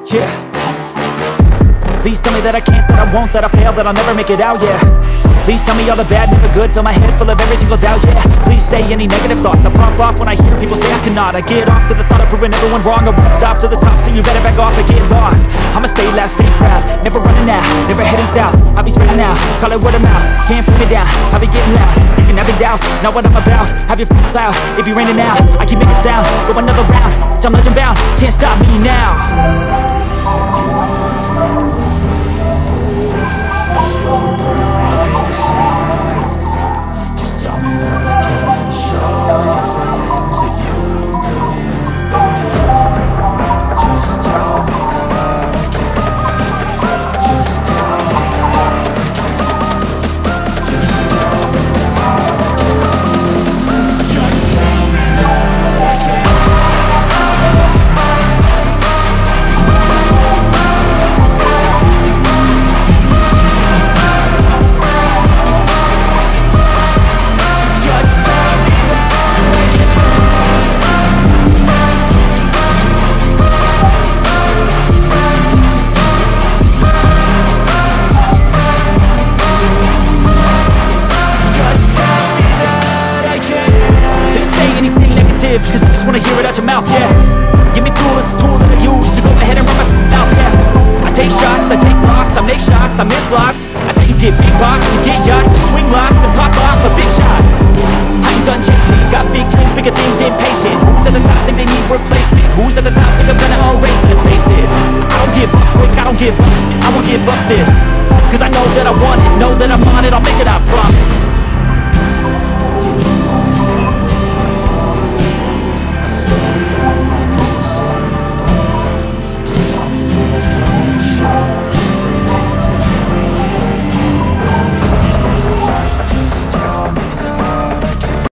Yeah. Please tell me that I can't, that I won't, that I fail, that I'll never make it out, yeah. Please tell me all the bad, never good, fill my head full of every single doubt, yeah. Please say any negative thoughts, I pop off when I hear people say I cannot. I get off to the thought of proving everyone wrong, I won't stop to the top, so you better back off and get lost. I'ma stay loud, stay proud, never running out, never heading south. I'll be spreading out, call it word of mouth, can't put me down, I'll be getting loud. You can have your doubts, not what I'm about, have your cloud, it be raining now. I keep making sound, go another round, I'm legend bound, can't stop me now. Cause I just wanna hear it out your mouth, yeah. Give me fuel, it's a tool that I use to go ahead and run my mouth, yeah. I take shots, I take loss, I make shots, I miss locks. That's how you get big box, you get yachts, you swing lots and pop off a big shot. I ain't done chasing, got big dreams, bigger things, impatient. Who's at the top think they need replacement? Who's at the top think I'm gonna erase it? Face it, I don't give up quick, I don't give up, I won't give up this. Cause I know that I want it, know that I'm on it, I'll make it, I promise.